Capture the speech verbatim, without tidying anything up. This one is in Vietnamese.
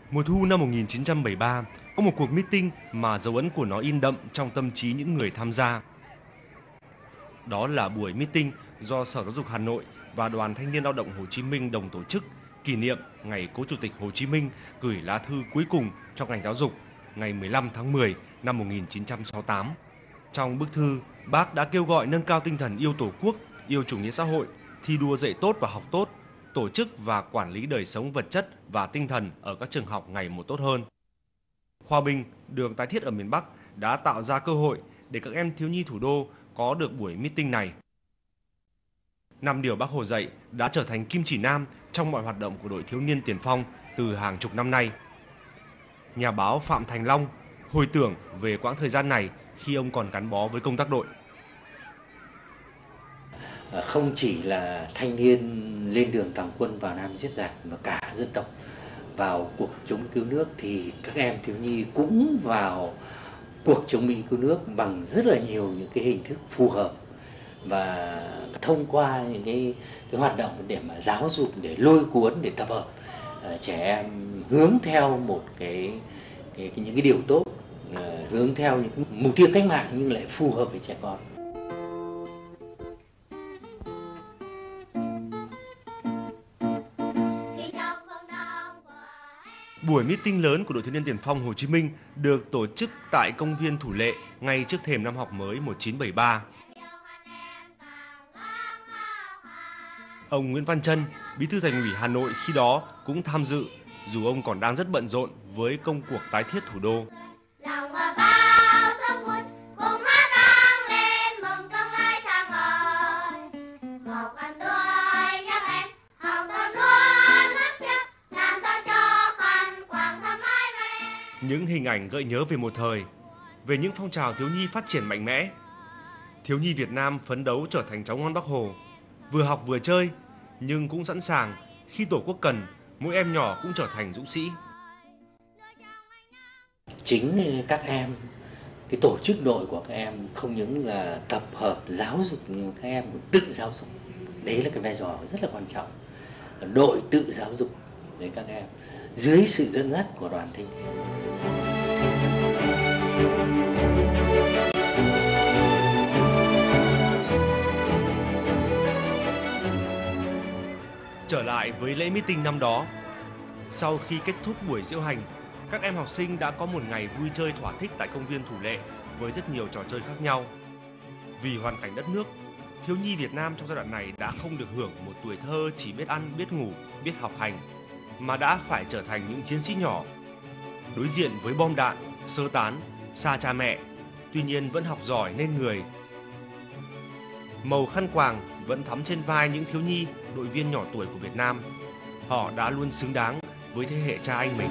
Mùa thu năm một nghìn chín trăm bảy mươi ba, có một cuộc meeting mà dấu ấn của nó in đậm trong tâm trí những người tham gia. Đó là buổi meeting do Sở Giáo dục Hà Nội và Đoàn Thanh niên Lao động Hồ Chí Minh đồng tổ chức kỷ niệm ngày Cố Chủ tịch Hồ Chí Minh gửi lá thư cuối cùng cho ngành giáo dục ngày mười lăm tháng mười năm một nghìn chín trăm sáu mươi tám. Trong bức thư, Bác đã kêu gọi nâng cao tinh thần yêu Tổ quốc, yêu chủ nghĩa xã hội, thi đua dạy tốt và học tốt, tổ chức và quản lý đời sống vật chất và tinh thần ở các trường học ngày một tốt hơn. Hòa bình được tái thiết ở miền Bắc đã tạo ra cơ hội để các em thiếu nhi thủ đô có được buổi meeting này. Năm điều Bác Hồ dạy đã trở thành kim chỉ nam trong mọi hoạt động của đội thiếu niên tiền phong từ hàng chục năm nay. Nhà báo Phạm Thành Long hồi tưởng về quãng thời gian này khi ông còn gắn bó với công tác đội. Không chỉ là thanh niên lên đường tòng quân vào Nam giết giặc mà cả dân tộc vào cuộc chống cứu nước thì các em thiếu nhi cũng vào cuộc chống Mỹ cứu nước bằng rất là nhiều những cái hình thức phù hợp, và thông qua những cái, cái hoạt động để mà giáo dục, để lôi cuốn, để tập hợp uh, trẻ em hướng theo một cái, cái, cái những cái điều tốt, uh, hướng theo những cái mục tiêu cách mạng nhưng lại phù hợp với trẻ con. Buổi meeting lớn của đội thiếu niên tiền phong Hồ Chí Minh được tổ chức tại công viên Thủ Lệ ngay trước thềm năm học mới một nghìn chín trăm bảy mươi ba. Ông Nguyễn Văn Trân, Bí thư Thành ủy Hà Nội khi đó cũng tham dự, dù ông còn đang rất bận rộn với công cuộc tái thiết thủ đô. Những hình ảnh gợi nhớ về một thời, về những phong trào thiếu nhi phát triển mạnh mẽ. Thiếu nhi Việt Nam phấn đấu trở thành cháu ngoan Bác Hồ, vừa học vừa chơi, nhưng cũng sẵn sàng khi Tổ quốc cần, mỗi em nhỏ cũng trở thành dũng sĩ. Chính các em, cái tổ chức đội của các em không những là tập hợp giáo dục nhưng các em cũng tự giáo dục. Đấy là cái vai trò rất là quan trọng. Đội tự giáo dục với các em dưới sự dẫn dắt của đoàn thanh niên. Trở lại với lễ meeting năm đó, sau khi kết thúc buổi diễu hành, các em học sinh đã có một ngày vui chơi thỏa thích tại công viên Thủ Lệ với rất nhiều trò chơi khác nhau. Vì hoàn cảnh đất nước, thiếu nhi Việt Nam trong giai đoạn này đã không được hưởng một tuổi thơ chỉ biết ăn, biết ngủ, biết học hành, mà đã phải trở thành những chiến sĩ nhỏ, đối diện với bom đạn, sơ tán, xa cha mẹ, tuy nhiên vẫn học giỏi nên người. Màu khăn quàng vẫn thắm trên vai những thiếu nhi, đội viên nhỏ tuổi của Việt Nam. Họ đã luôn xứng đáng với thế hệ cha anh mình.